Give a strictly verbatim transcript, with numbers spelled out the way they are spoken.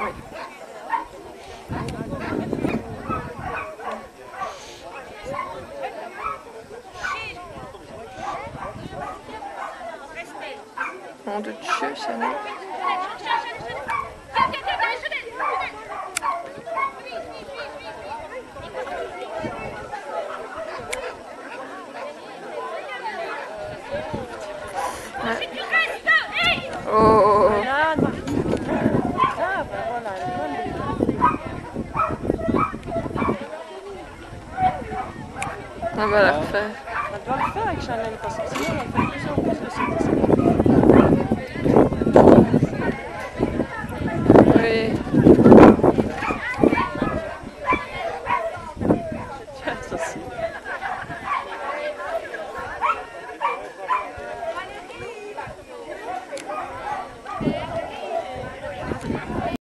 Nom de Dieu, Seigneur. Ouais. Oh. On va la refaire. On doit le faire avec Chanel parce que sinon on fait de plus en plus de ce